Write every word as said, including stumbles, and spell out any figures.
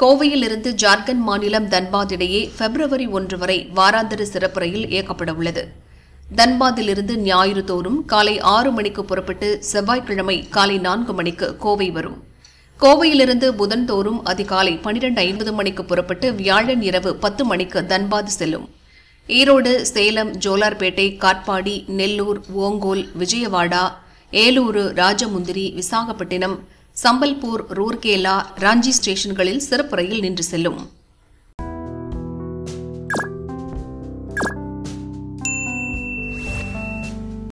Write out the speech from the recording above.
கோவையிலிருந்து ஜார்க்கண்ட் மாநிலம் தன்பாத் இடையே பிப்ரவரி ஒன்று வரை வாராந்திர சிறப்பு ரயில் இயக்கப்பட உள்ளது. தன்பாத்திலிருந்து ஞாயிறு தோறும் காலை ஆறு மணிக்கு புறப்பட்டு செவ்வாய்க்கிழமை காலை நான்கு மணிக்கு கோவை வரும். கோவையிலிருந்து புதன்தோறும் அதிகாலை பனிரெண்டு ஐம்பது மணிக்கு புறப்பட்டு வியாழன் இரவு பத்து மணிக்கு தன்பாத் செல்லும். ஈரோடு, சேலம், ஜோலார்பேட்டை, காட்பாடி, நெல்லூர், ஓங்கோல், விஜயவாடா, ஏலூரு, ராஜமுந்திரி, விசாகப்பட்டினம், சம்பல்பூர், ரூர்கேலா, ராஞ்சி ஸ்டேஷன்களில் சிறப்பு ரயில் நின்று செல்லும்.